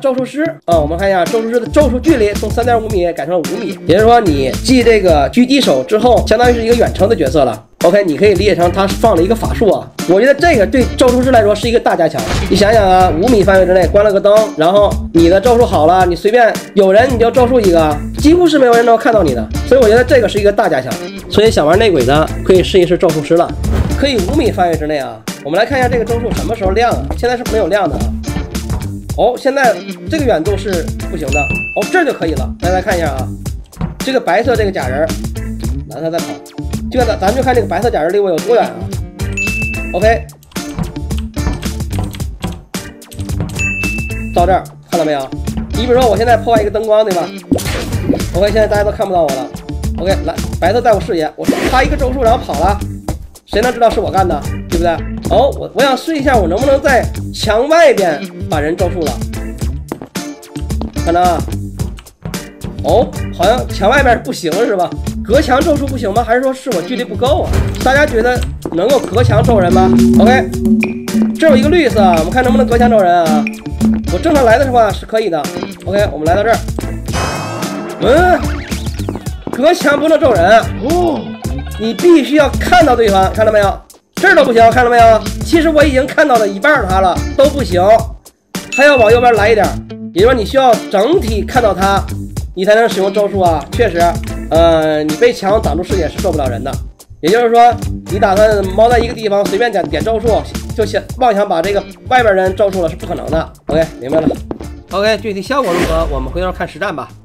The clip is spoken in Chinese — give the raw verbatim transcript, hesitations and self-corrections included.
咒术师啊，我们看一下咒术师的咒术距离从 三点五 米改成了五米，也就是说你继这个狙击手之后，相当于是一个远程的角色了。OK， 你可以理解成他放了一个法术啊，我觉得这个对咒术师来说是一个大加强。你想想啊，五米范围之内关了个灯，然后你的咒术好了，你随便有人你就咒术一个，几乎是没有人能看到你的，所以我觉得这个是一个大加强。所以想玩内鬼的可以试一试咒术师了，可以五米范围之内啊。我们来看一下这个咒术什么时候亮啊？现在是没有亮的啊。哦，现在这个远度是不行的。哦，这就可以了。大家看一下啊，这个白色这个假人，蓝色在跑。这个咱咱们就看这个白色假人离我有多远啊 ？OK， 到这儿看到没有？你比如说我现在破坏一个灯光，对吧 ？OK， 现在大家都看不到我了。OK， 来，白色在我视野，我发一个咒术然后跑了，谁能知道是我干的？对不对？哦，我我想试一下，我能不能在墙外边把人咒术了？看到啊？哦，好像墙外边不行是吧？隔墙咒术不行吗？还是说是我距离不够啊？大家觉得能够隔墙咒人吗 ？OK， 这有一个绿色，我们看能不能隔墙咒人啊？我正常来的时候啊是可以的。OK， 我们来到这儿，嗯，隔墙不能咒人哦，你必须要看到对方，看到没有？这儿都不行，看到没有？其实我已经看到了一半他了，都不行，还要往右边来一点，也就是说你需要整体看到他，你才能使用咒术啊。确实，呃，你被墙挡住视野是救不了人的。也就是说，你打算猫在一个地方随便点点咒术，就想妄想把这个外边人咒术了是不可能的。OK， 明白了。OK， 具体效果如何？我们回头看实战吧。